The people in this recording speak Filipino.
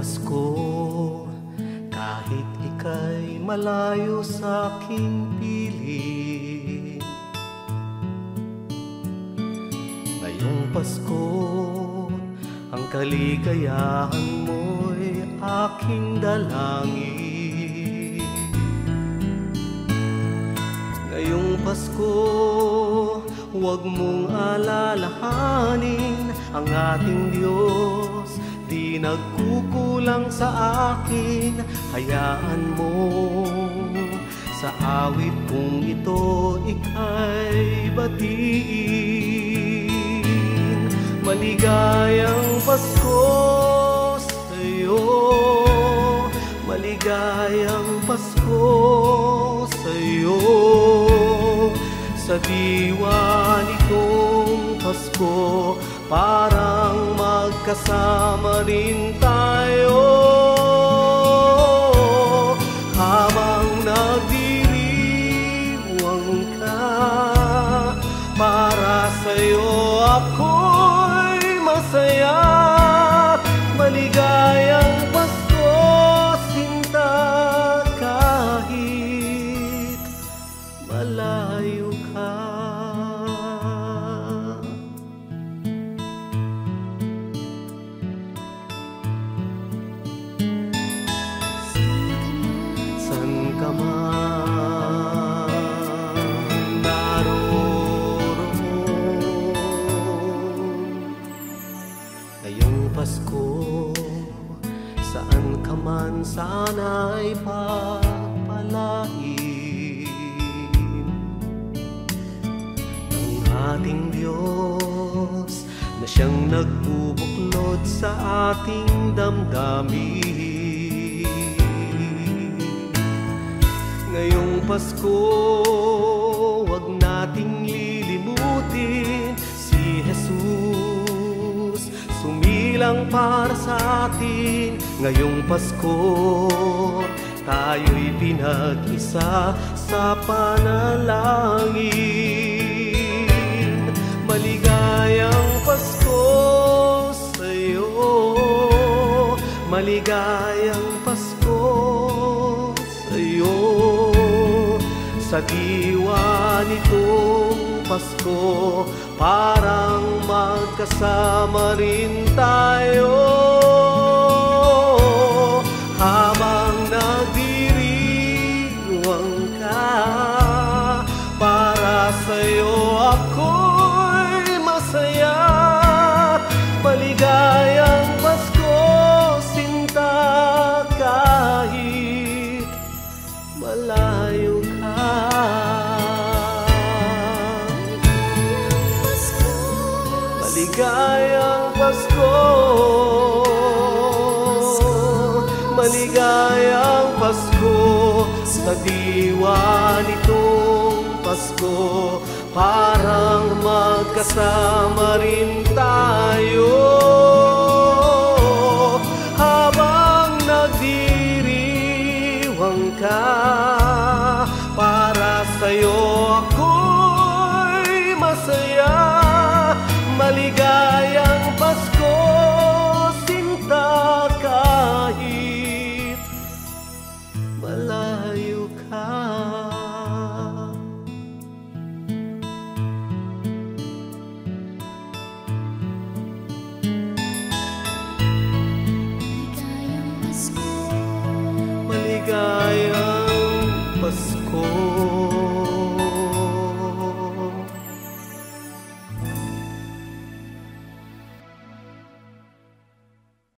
Pasko, kahit ika'y malayo sa aking piling. Ngayong Pasko, ang kaligayahan mo'y aking dalangin. Ngayong Pasko, huwag mong alalahanin ang ating Diyos, di nagkukulang sa akin. Hayaan mo sa awit kong ito ika'y batiin. Maligayang Pasko sa'yo, maligayang Pasko sa'yo. Sa diwa nitong Pasko, parang magkasama rin tayo. Habang nagdiriwang ka, para sa'yo ako'y masaya. Maligayang Pasko, sinta, kahit malayo ka. San ka man naroon, ngayong Pasko, saan ka man sana'y pagpalain ng ating Diyos na siyang nagbubuklod sa ating damdamin. Ngayong Pasko, wag nating lilimutin si Jesus, sumilang para sa atin. Ngayong Pasko, tayo'y pinag-isa sa panalangin. Maligayang Pasko sa'yo, maligayang Pasko sa'yo. Sa diwa nitong Pasko, parang magkasama rin tayo. Habang nagdiriwang ka, para sa'yo ako'y masaya. Maligayang Pasko, sinta, kahit malayo ka. Maligayang Pasko, maligayang Pasko. Sa diwa nitong Pasko, parang magkasama rin tayo. Habang nagdiriwang ka, para sa'yo ako'y masaya. Maligayang Pasko, sinta, kahit malayo ka. Maligayang Pasko.